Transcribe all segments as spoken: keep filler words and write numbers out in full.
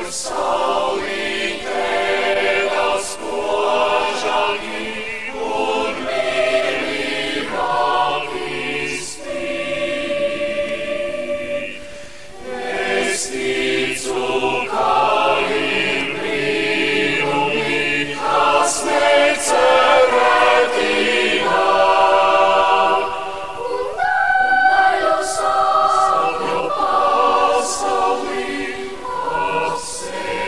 Say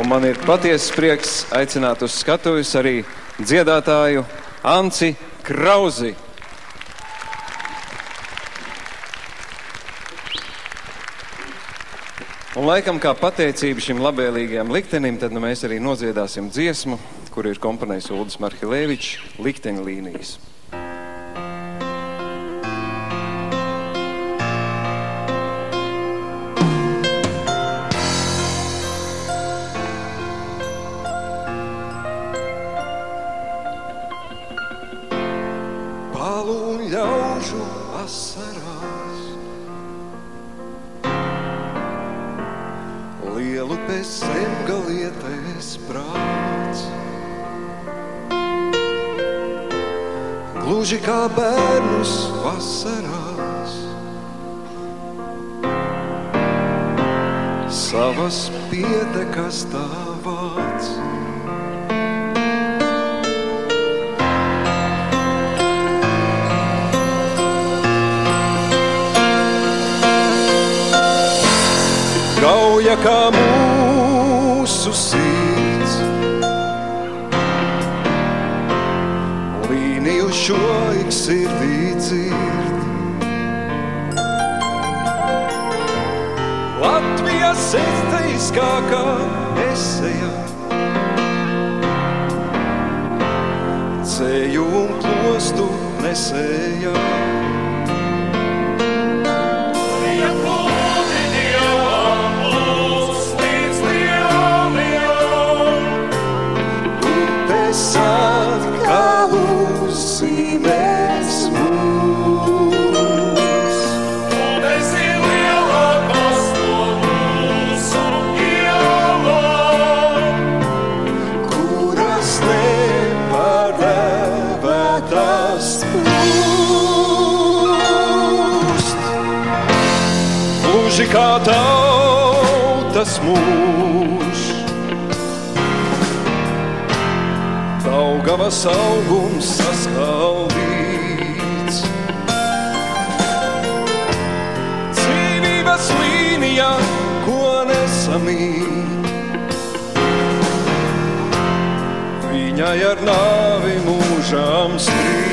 Un man ir patiesas prieks aicināt uz skatuves arī dziedātāju Anci Krauzi. Un laikam kā pateicība šim labvēlīgajam liktenim, tad nu mēs arī nodziedāsim dziesmu, kur ir komponējis Uldis Marhilēvičs, Likteņa līnijas. Palu ļaužu asarās, lielu bez zemgalietēs prāts, gluži kā bērnus vasarās, savas pietekas tāvāts. Gauja kā mūsu sirds, līniju šo ik sirdī dzird. Latvijas esteiskākā eseja, ceļu un klostu nesēja. Kā tautas mūžs, Daugavas augums saskaldīts, dzīvības līnijā, ko nesamīt, viņai ar nāvi mūžām strīds.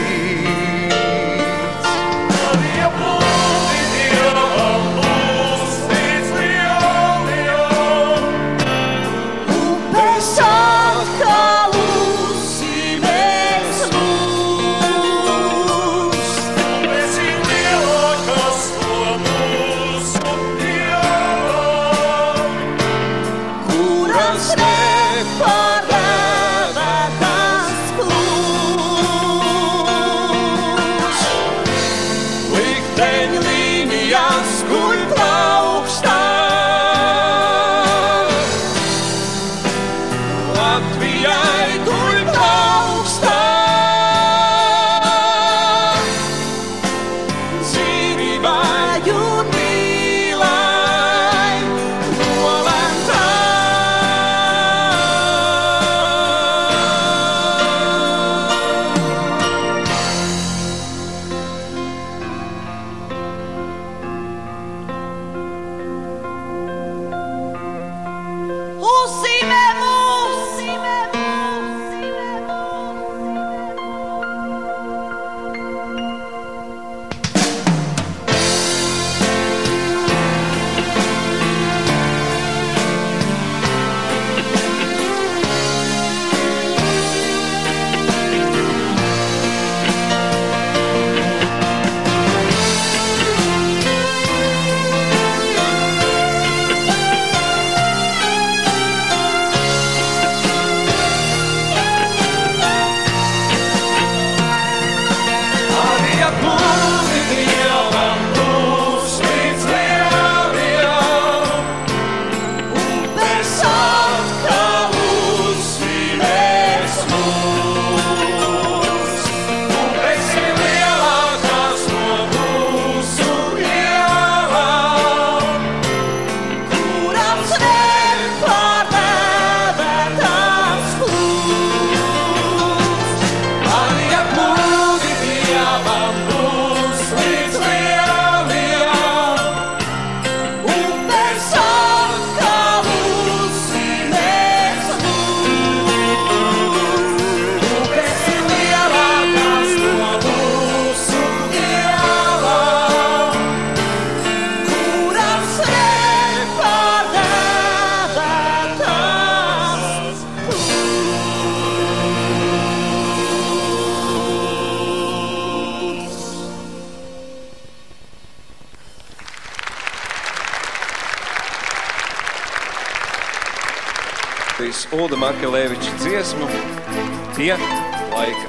atskaitīs Ulda Markelēviča dziesmu Tie laika.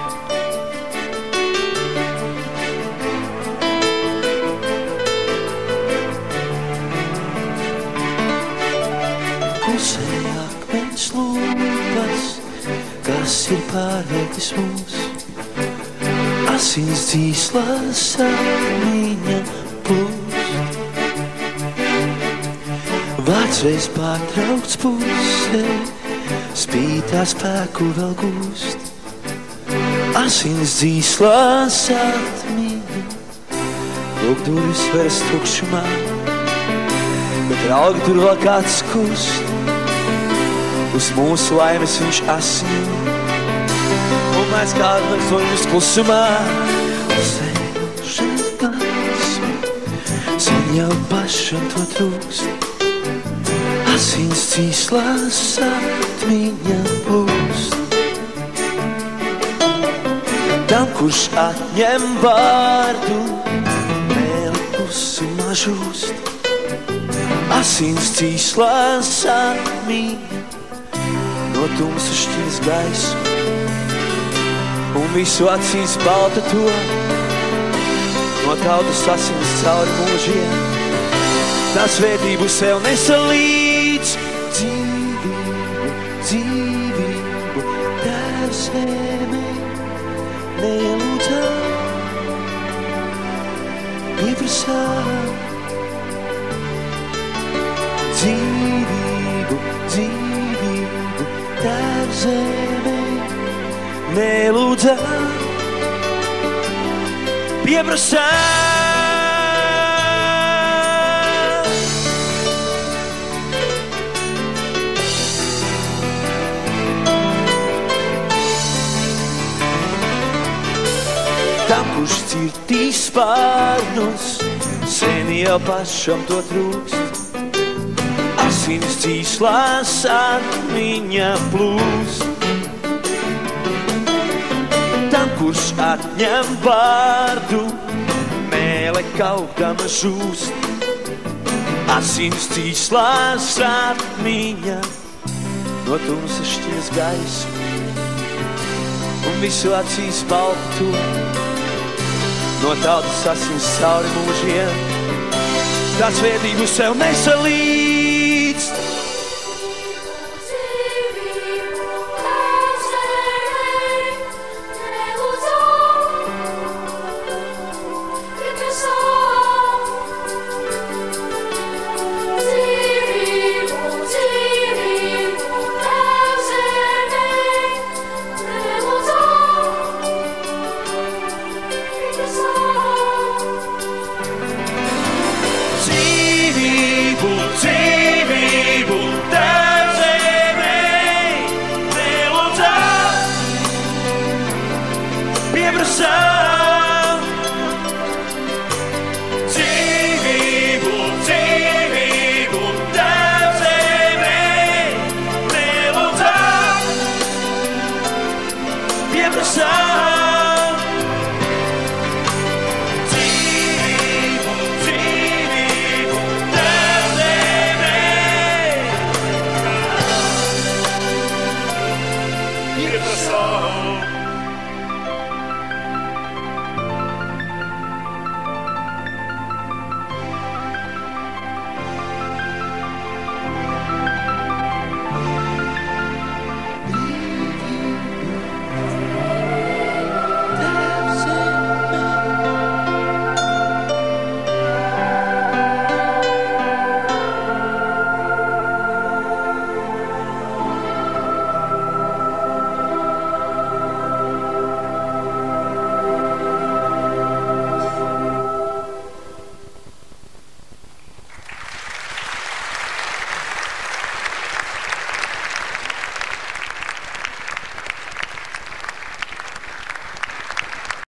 Klusēja akmens lūpas, kas ir pārvērtis mūs, asins dzīslas atmiņa plūst. Vārds reiz pārtraukts pusē, spītā spēku vēl gūst. Asins dzīslas atmiņa, lūk durvis vairs tukšumā, bet raugi tur vēl kāds kust. Uz mūsu laimes viņš asin, un mēs kādu soļus klusumā. Sēžas gaismu, sen jau pašam to trūkst. Asins dzīslas atmiņa plūst. Tam, kurš atņem vārdu, vēl klusumā žūst. Asins dzīslas atmiņa no tumsa šķirs gaisu, un visu acīs balta to, no tautas asins cauri mūžiem. Tas vērtību sev nesalīdz. Dzīvību, dzīvību, Tēvs zeme nelūdzā, pieprasā. Dzīvību, dzīvību, Tēvs zeme nelūdzā, pieprasā. Tam, kurš cirtīs spārnus, sen jau pašam to trūkst. Asins dzīslas atmiņa plūst. Tam, kurš atņem vārdu, mēle kaukdama žūst. Asins dzīslas atmiņa no tumsa šķirs gaisu, un visu acīs balta to, no tautas asins cauri mūžiem. Tas vērtību sev nesalīdz.